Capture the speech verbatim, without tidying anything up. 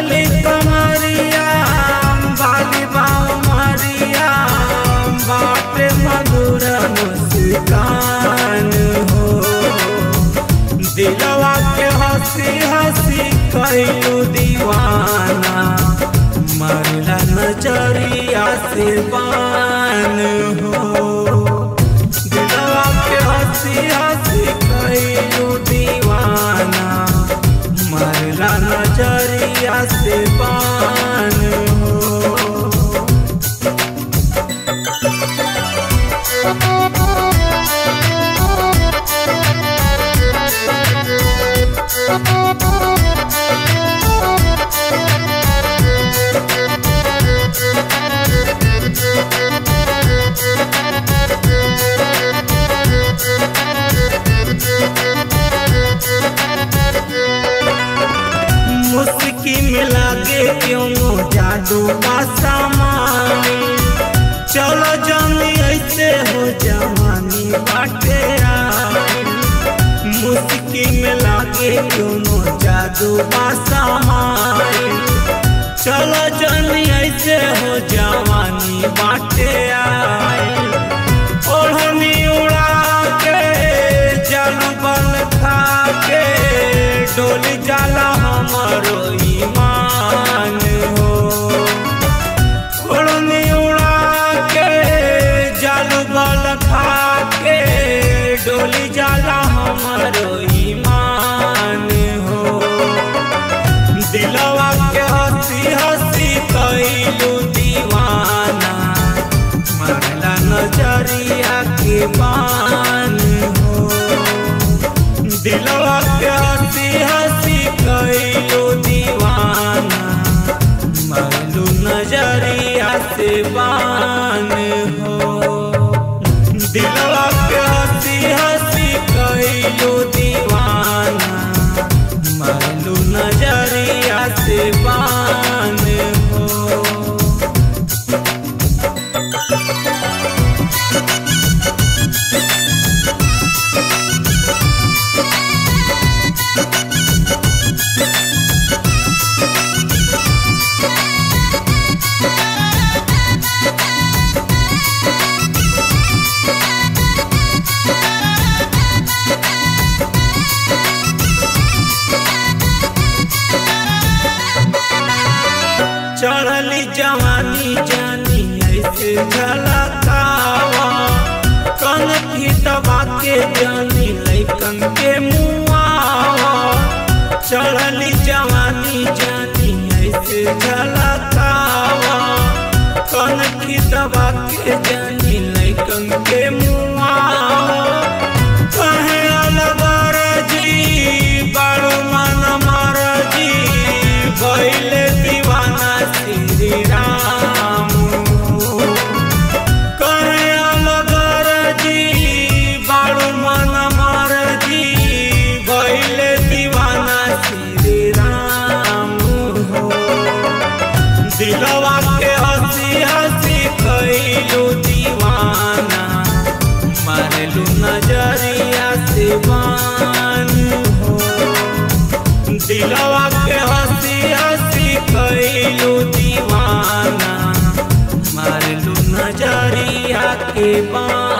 पतली कमरिया बाली बाऊ मरिया बाटे मधुर मुस्कान हो। दिलवा के हंसी हंसी कइलू दीवाना मरला नजरिया से बान हो। दिलवा के हंसी हंसी कइलू दीवाना मरला नजरिया से बान हो। मुस्की में लागे क्यों जादू का सामान। चलो जानी ऐसे हो जवानी बाटे आई। मुस्की में लागे क्यों जादू का सामान। चलो जानी ऐसे हो जवानी बाटे आई। ओढ़नी उड़ा के जालू बन खा के डोली जाला हमरो ईमान हो। ओढ़नी उड़ा के जालू बल खा के डोली जाला हमरो ईमान हो। दिलवा के हंसी हंसी कइलू दीवाना मरला नजरिया के बान हो। दिलवा के हंसी हंसी कइलू दीवाना मरलू नजरिया से बान हो। दिलवा के हंसी हंसी कइलू दीवाना मरलू नजरिया से बान हो। चढ़ली जवानी जानी ऐसे झलकावा कन की दबा के जानी लैकन के मुआवा। चढ़ली जवानी जानी ऐसे झलकावा कन की दबा के जानी लैकन के मुआवा। कहे अलग जी बड़ो मन मर जी भइले दीवाना श्री राम। कहे अलग जी बड़ो मन मर जी भइले दीवाना श्री राम हो। दिलवा के हंसी हंसी कइलू दीवाना मरलू नजरिया से बान हो। दिलवा के हंसी हंसी कइलू दीवाना मरलू नजरिया के बान।